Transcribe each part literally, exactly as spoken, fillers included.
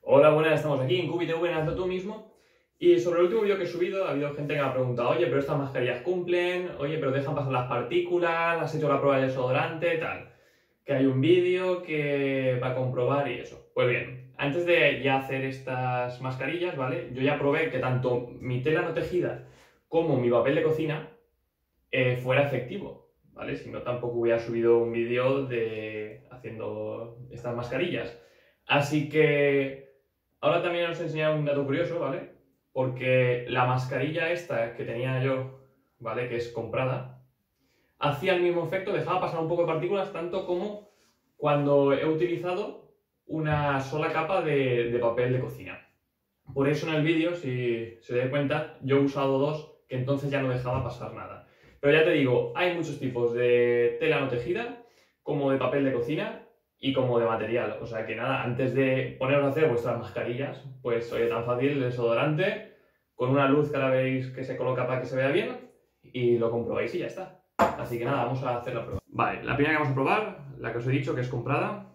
Hola, buenas, estamos aquí en CubiTV, en Hazlo Tú Mismo. Y sobre el último vídeo que he subido, ha habido gente que me ha preguntado: oye, pero estas mascarillas cumplen, oye, pero dejan pasar las partículas, has hecho la prueba de desodorante, tal. Que hay un vídeo que para comprobar y eso. Pues bien, antes de ya hacer estas mascarillas, ¿vale? Yo ya probé que tanto mi tela no tejida como mi papel de cocina eh, fuera efectivo, ¿vale? Si no, tampoco hubiera subido un vídeo de haciendo estas mascarillas. Así que ahora también os he enseñado un dato curioso, ¿vale? Porque la mascarilla esta que tenía yo, ¿vale? Que es comprada, hacía el mismo efecto, dejaba pasar un poco de partículas, tanto como cuando he utilizado una sola capa de, de papel de cocina. Por eso en el vídeo, si se da cuenta, yo he usado dos, que entonces ya no dejaba pasar nada. Pero ya te digo, hay muchos tipos de tela no tejida, como de papel de cocina y como de material. O sea que nada, antes de poneros a hacer vuestras mascarillas, pues oye, tan fácil, el desodorante, con una luz que ahora veis que se coloca para que se vea bien, y lo comprobáis y ya está. Así que nada, vamos a hacer la prueba. Vale, la primera que vamos a probar, la que os he dicho que es comprada.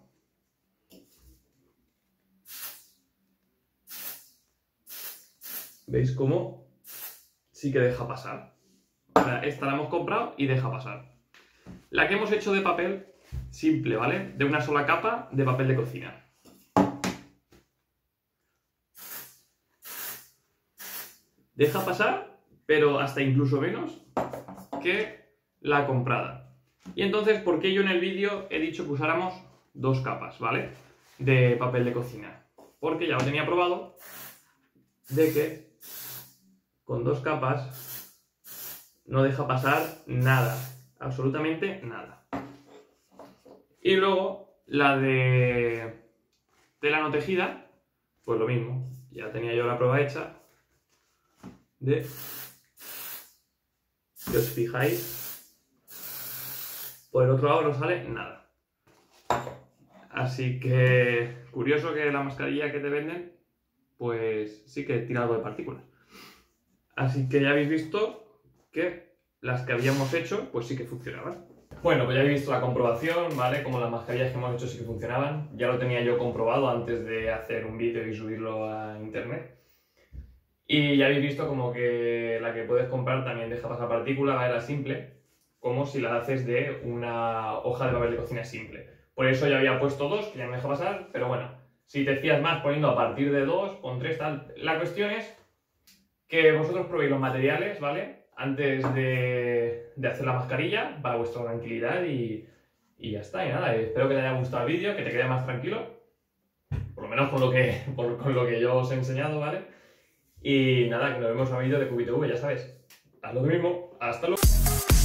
¿Veis cómo sí que deja pasar? Ahora, esta la hemos comprado y deja pasar. La que hemos hecho de papel simple, ¿vale? De una sola capa de papel de cocina. Deja pasar, pero hasta incluso menos que la comprada. Y entonces, ¿por qué yo en el vídeo he dicho que usáramos dos capas, ¿vale? De papel de cocina? Porque ya lo tenía probado de que con dos capas no deja pasar nada, absolutamente nada. Y luego la de tela no tejida, pues lo mismo, ya tenía yo la prueba hecha de, si os fijáis, por el otro lado no sale nada. Así que curioso que la mascarilla que te venden, pues sí que tira algo de partículas. Así que ya habéis visto que las que habíamos hecho, pues sí que funcionaban. Bueno, pues ya habéis visto la comprobación, ¿vale? Como las mascarillas que hemos hecho sí que funcionaban. Ya lo tenía yo comprobado antes de hacer un vídeo y subirlo a internet. Y ya habéis visto como que la que puedes comprar también deja pasar partículas, ¿vale? La simple, como si la haces de una hoja de papel de cocina simple. Por eso ya había puesto dos, que ya no deja pasar, pero bueno, si te fías más poniendo a partir de dos, pon tres, tal. La cuestión es que vosotros probéis los materiales, ¿vale? Antes de, de hacer la mascarilla, para vuestra tranquilidad y, y ya está. Y nada, espero que te haya gustado el vídeo, que te quede más tranquilo, por lo menos con lo que, por, con lo que yo os he enseñado, ¿vale? Y nada, que nos vemos en un vídeo de CubiTV, ya sabes. Haz lo mismo, hasta luego.